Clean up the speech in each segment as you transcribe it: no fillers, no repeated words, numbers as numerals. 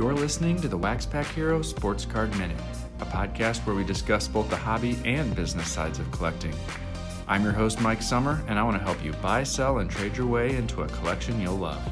You're listening to the WaxPackHero Sports Card Minute, a podcast where we discuss both the hobby and business sides of collecting. I'm your host, Mike Summer, and I want to help you buy, sell, and trade your way into a collection you'll love.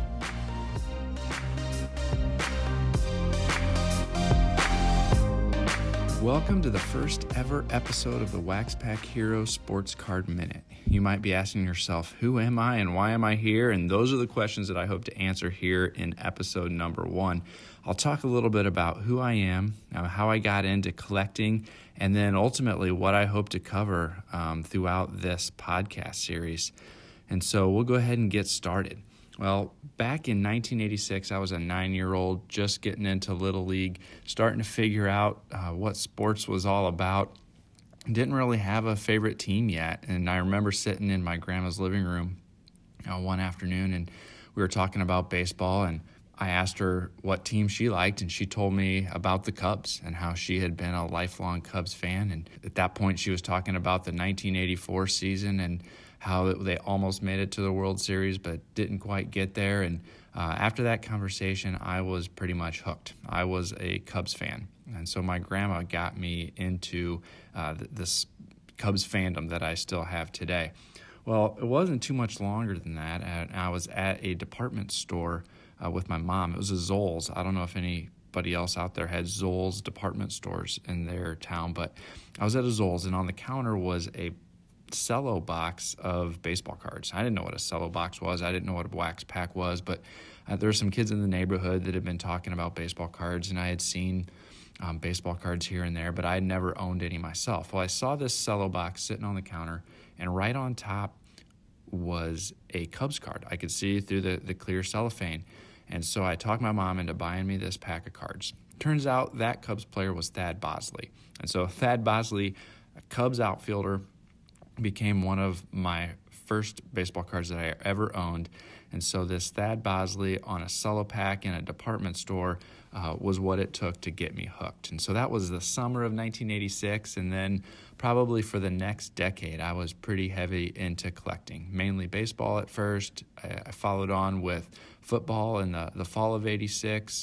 Welcome to the first ever episode of the WaxPackHero Sports Card Minute. You might be asking yourself, who am I and why am I here? And those are the questions that I hope to answer here in episode number 1. I'll talk a little bit about who I am, how I got into collecting, and then ultimately what I hope to cover throughout this podcast series. And so we'll go ahead and get started. Well, back in 1986, I was a 9-year-old just getting into Little League, starting to figure out what sports was all about. Didn't really have a favorite team yet, and I remember sitting in my grandma's living room one afternoon, and we were talking about baseball, and I asked her what team she liked, and she told me about the Cubs and how she had been a lifelong Cubs fan. And at that point, she was talking about the 1984 season and how they almost made it to the World Series but didn't quite get there. And after that conversation, I was pretty much hooked. I was a Cubs fan. And so my grandma got me into this Cubs fandom that I still have today. Well, it wasn't too much longer than that. I was at a department store with my mom. It was a Zoll's. I don't know if anybody else out there had Zoll's department stores in their town, but I was at a Zoll's, and on the counter was a cello box of baseball cards. I didn't know what a cello box was. I didn't know what a wax pack was, but there were some kids in the neighborhood that had been talking about baseball cards, and I had seen baseball cards here and there, but I had never owned any myself. Well, I saw this cello box sitting on the counter, and right on top was a Cubs card. I could see through the clear cellophane, and so I talked my mom into buying me this pack of cards. Turns out that Cubs player was Thad Bosley, and so Thad Bosley, a Cubs outfielder, became one of my first baseball cards that I ever owned. And so this Thad Bosley on a cello pack in a department store was what it took to get me hooked. And so that was the summer of 1986. And then probably for the next decade, I was pretty heavy into collecting, mainly baseball at first. I followed on with football in the fall of 86.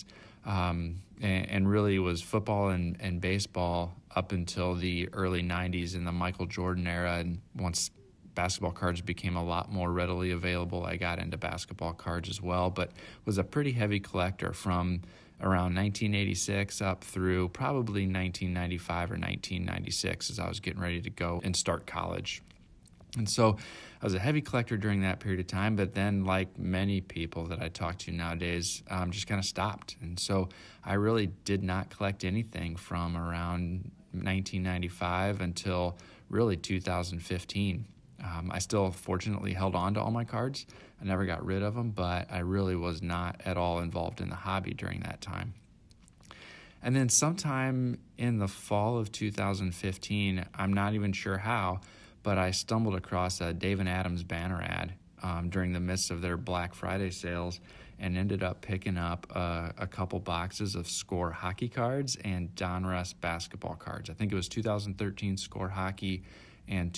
And really was football and baseball up until the early 90s in the Michael Jordan era. And once basketball cards became a lot more readily available, I got into basketball cards as well, but was a pretty heavy collector from around 1986 up through probably 1995 or 1996 as I was getting ready to go and start college. And so I was a heavy collector during that period of time, but then like many people that I talk to nowadays, just kind of stopped. And so I really did not collect anything from around 1995 until really 2015. I still fortunately held on to all my cards. I never got rid of them, but I really was not at all involved in the hobby during that time. And then sometime in the fall of 2015, I'm not even sure how, but I stumbled across a Dave & Adam's banner ad during the midst of their Black Friday sales and ended up picking up a couple boxes of Score hockey cards and Donruss basketball cards. I think it was 2013 Score hockey and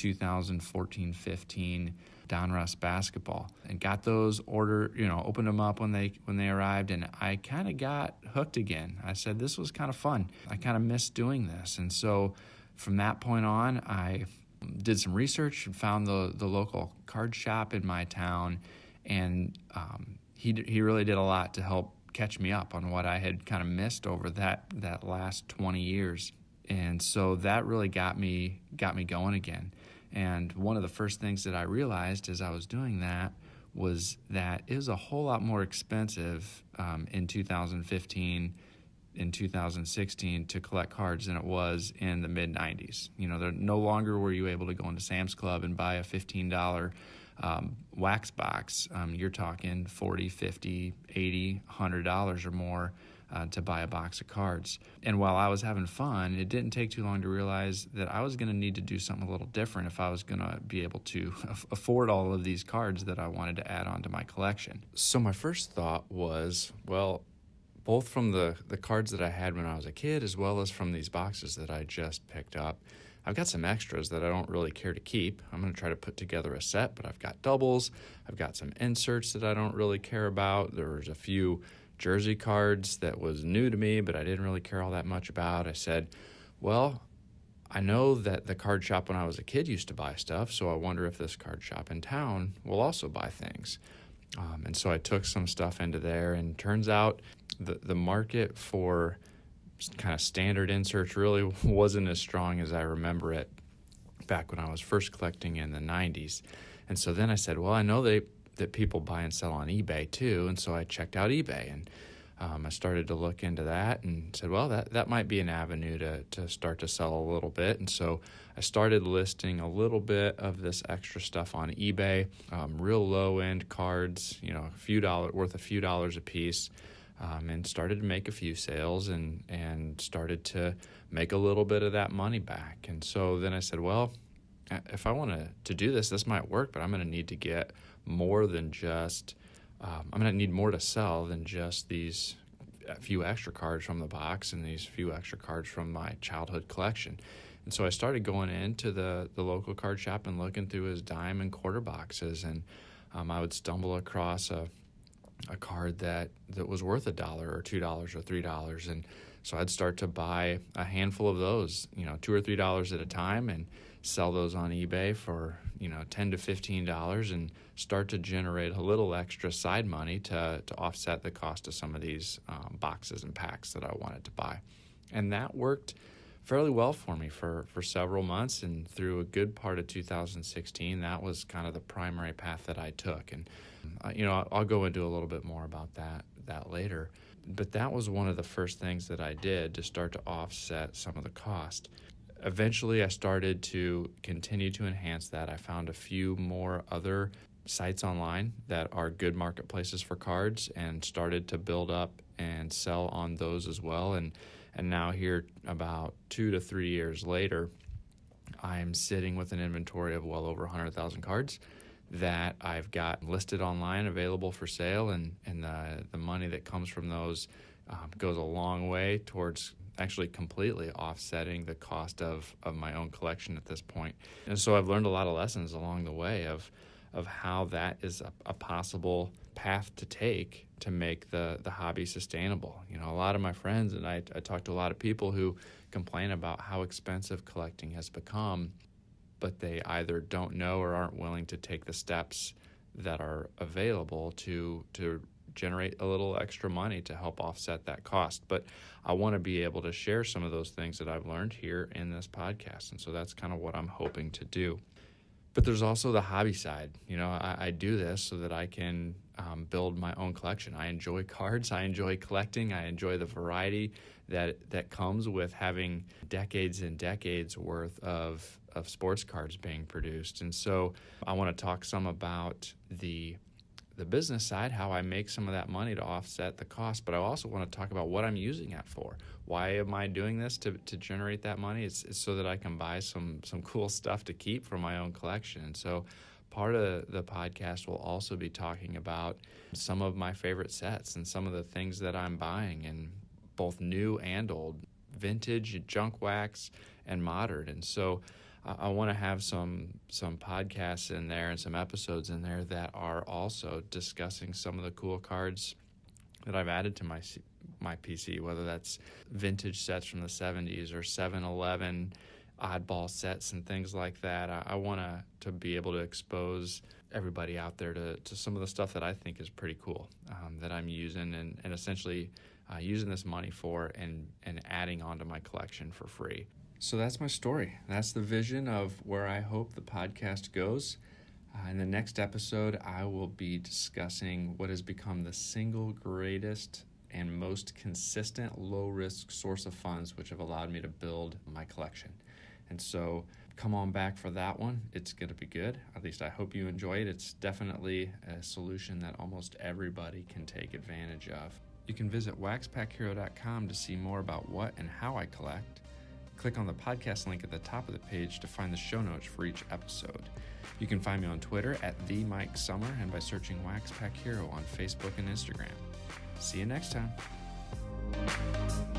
2014-15 Donruss basketball, and got those opened them up when they arrived, and I kind of got hooked again. I said this was kind of fun. I kind of missed doing this, and so from that point on, I did some research and found the local card shop in my town, and he really did a lot to help catch me up on what I had kind of missed over that last 20 years. And so that really got me going again. And one of the first things that I realized as I was doing that was that it was a whole lot more expensive in 2015 in 2016 to collect cards than it was in the mid-90s. No longer were you able to go into Sam's Club and buy a $15 wax box. You're talking $40, $50, $80, $100 or more to buy a box of cards. And while I was having fun, it didn't take too long to realize that I was going to need to do something a little different if I was going to be able to afford all of these cards that I wanted to add on to my collection. So my first thought was, well, both from the cards that I had when I was a kid as well as from these boxes that I just picked up, I've got some extras that I don't really care to keep. I'm going to try to put together a set, but I've got doubles. I've got some inserts that I don't really care about. There's a few jersey cards that was new to me, but I didn't really care all that much about. I said, well, I know that the card shop when I was a kid used to buy stuff, so I wonder if this card shop in town will also buy things. And so I took some stuff into there, and turns out the market for kind of standard inserts really wasn't as strong as I remember it back when I was first collecting in the 90s. And so then I said, well, I know that people buy and sell on eBay too, and so I checked out eBay, and I started to look into that and said, well, that might be an avenue to start to sell a little bit. And so I started listing a little bit of this extra stuff on eBay, real low-end cards, a few dollars a piece, and started to make a few sales and started to make a little bit of that money back. And so then I said, well, if I want to do this might work, but I'm going to need to get more than just I'm going to need more to sell than just these few extra cards from the box and these few extra cards from my childhood collection. And so I started going into the local card shop and looking through his dime and quarter boxes, and I would stumble across a card that was worth $1 or $2 or $3, and so I'd start to buy a handful of those, $2 or $3 at a time, and sell those on eBay for $10 to $15 and start to generate a little extra side money to offset the cost of some of these boxes and packs that I wanted to buy. And that worked fairly well for me for several months, and through a good part of 2016, that was kind of the primary path that I took. And I'll go into a little bit more about that later. But that was one of the first things that I did to start to offset some of the cost. Eventually, I started to continue to enhance that. I found a few more other sites online that are good marketplaces for cards and started to build up and sell on those as well. And now here, about 2 to 3 years later, I'm sitting with an inventory of well over 100,000 cards that I've got listed online, available for sale, and the money that comes from those goes a long way towards actually completely offsetting the cost of my own collection at this point. And so I've learned a lot of lessons along the way of how that is a possible path to take to make the hobby sustainable. A lot of my friends and I talk to a lot of people who complain about how expensive collecting has become, but they either don't know or aren't willing to take the steps that are available to generate a little extra money to help offset that cost. But I want to be able to share some of those things that I've learned here in this podcast, and so that's kind of what I'm hoping to do. But there's also the hobby side. I do this so that I can build my own collection. I enjoy cards. I enjoy collecting. I enjoy the variety that comes with having decades and decades worth of sports cards being produced. And so I want to talk some about the business side, how I make some of that money to offset the cost, but I also want to talk about what I'm using it for. Why am I doing this to generate that money? It's so that I can buy some cool stuff to keep for my own collection. And so part of the podcast will also be talking about some of my favorite sets and some of the things that I'm buying, in both new and old, vintage, junk wax, and modern. And so I want to have some podcasts in there and some episodes in there that are also discussing some of the cool cards that I've added to my PC, whether that's vintage sets from the 70s or 7-Eleven oddball sets and things like that. I want to be able to expose everybody out there to some of the stuff that I think is pretty cool, that I'm using and essentially using this money for and adding onto my collection for free. So that's my story. That's the vision of where I hope the podcast goes. In the next episode, I will be discussing what has become the single greatest and most consistent low-risk source of funds, which have allowed me to build my collection. And so come on back for that one. It's going to be good. At least I hope you enjoy it. It's definitely a solution that almost everybody can take advantage of. You can visit WaxPackHero.com to see more about what and how I collect. Click on the podcast link at the top of the page to find the show notes for each episode. You can find me on Twitter at @TheMikeSummer and by searching WaxPackHero on Facebook and Instagram. See you next time.